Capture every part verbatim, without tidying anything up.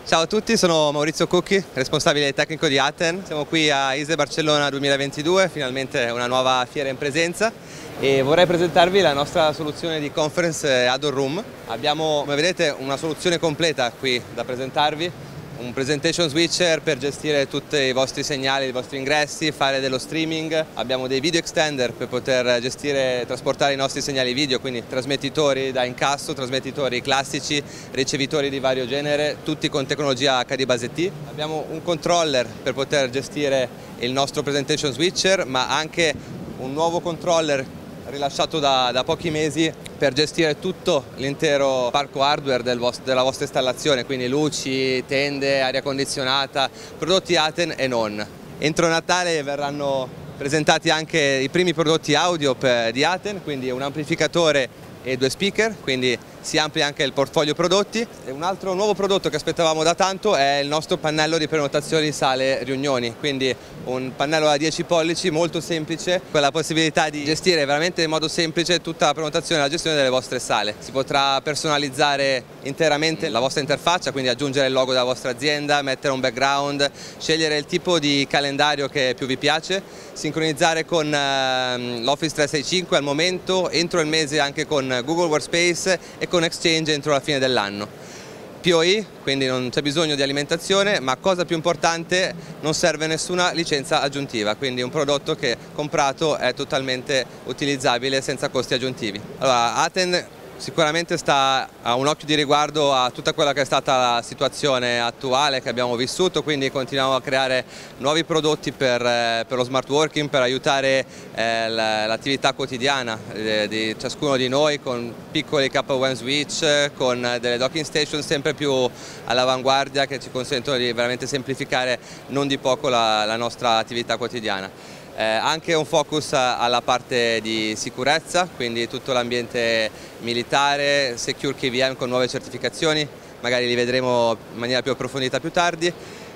Ciao a tutti, sono Maurizio Cucchi, responsabile tecnico di Aten. Siamo qui a I S E Barcellona duemilaventidue, finalmente una nuova fiera in presenza, e vorrei presentarvi la nostra soluzione di conference Ador Room. Abbiamo, come vedete, una soluzione completa qui da presentarvi. Un presentation switcher per gestire tutti i vostri segnali, i vostri ingressi, fare dello streaming. Abbiamo dei video extender per poter gestire e trasportare i nostri segnali video, quindi trasmettitori da incasso, trasmettitori classici, ricevitori di vario genere, tutti con tecnologia H D base T. Abbiamo un controller per poter gestire il nostro presentation switcher, ma anche un nuovo controller rilasciato da, da pochi mesi per gestire tutto l'intero parco hardware del vostro, della vostra installazione, quindi luci, tende, aria condizionata, prodotti Aten e non. Entro Natale verranno presentati anche i primi prodotti audio per, di Aten, quindi un amplificatore e due speaker, quindi si amplia anche il portfolio prodotti. E un altro nuovo prodotto che aspettavamo da tanto è il nostro pannello di prenotazioni sale riunioni, quindi un pannello da dieci pollici molto semplice, con la possibilità di gestire veramente in modo semplice tutta la prenotazione e la gestione delle vostre sale. Si potrà personalizzare interamente la vostra interfaccia, quindi aggiungere il logo della vostra azienda, mettere un background, scegliere il tipo di calendario che più vi piace, sincronizzare con uh, l'Office trecentosessantacinque al momento, entro il mese anche con Google Workspace e con Exchange entro la fine dell'anno. P O I, quindi non c'è bisogno di alimentazione, ma cosa più importante, non serve nessuna licenza aggiuntiva, quindi un prodotto che comprato è totalmente utilizzabile senza costi aggiuntivi. Allora, Aten sicuramente sta a un occhio di riguardo a tutta quella che è stata la situazione attuale che abbiamo vissuto, quindi continuiamo a creare nuovi prodotti per, eh, per lo smart working, per aiutare eh, l'attività quotidiana eh, di ciascuno di noi, con piccoli K uno switch, con delle docking station sempre più all'avanguardia che ci consentono di veramente semplificare non di poco la, la nostra attività quotidiana. Eh, anche un focus alla parte di sicurezza, quindi tutto l'ambiente militare, Secure K V M con nuove certificazioni, magari li vedremo in maniera più approfondita più tardi,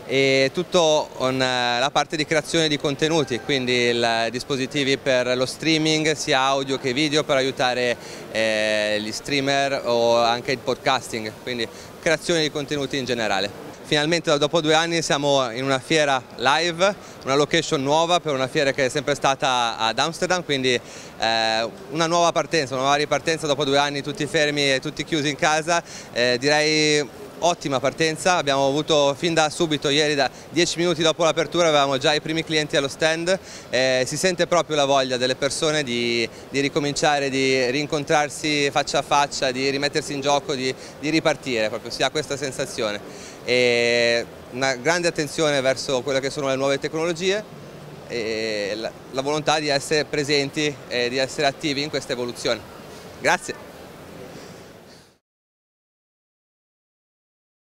e tutto con la parte di creazione di contenuti, quindi i dispositivi per lo streaming sia audio che video per aiutare eh, gli streamer o anche il podcasting, quindi creazione di contenuti in generale. Finalmente dopo due anni siamo in una fiera live, una location nuova per una fiera che è sempre stata ad Amsterdam, quindi eh, una nuova partenza, una nuova ripartenza dopo due anni tutti fermi e tutti chiusi in casa, eh, direi ottima partenza. Abbiamo avuto fin da subito, ieri da dieci minuti dopo l'apertura avevamo già i primi clienti allo stand, eh, si sente proprio la voglia delle persone di, di ricominciare, di rincontrarsi faccia a faccia, di rimettersi in gioco, di, di ripartire, proprio si ha questa sensazione. E una grande attenzione verso quelle che sono le nuove tecnologie e la, la volontà di essere presenti e di essere attivi in questa evoluzione. Grazie!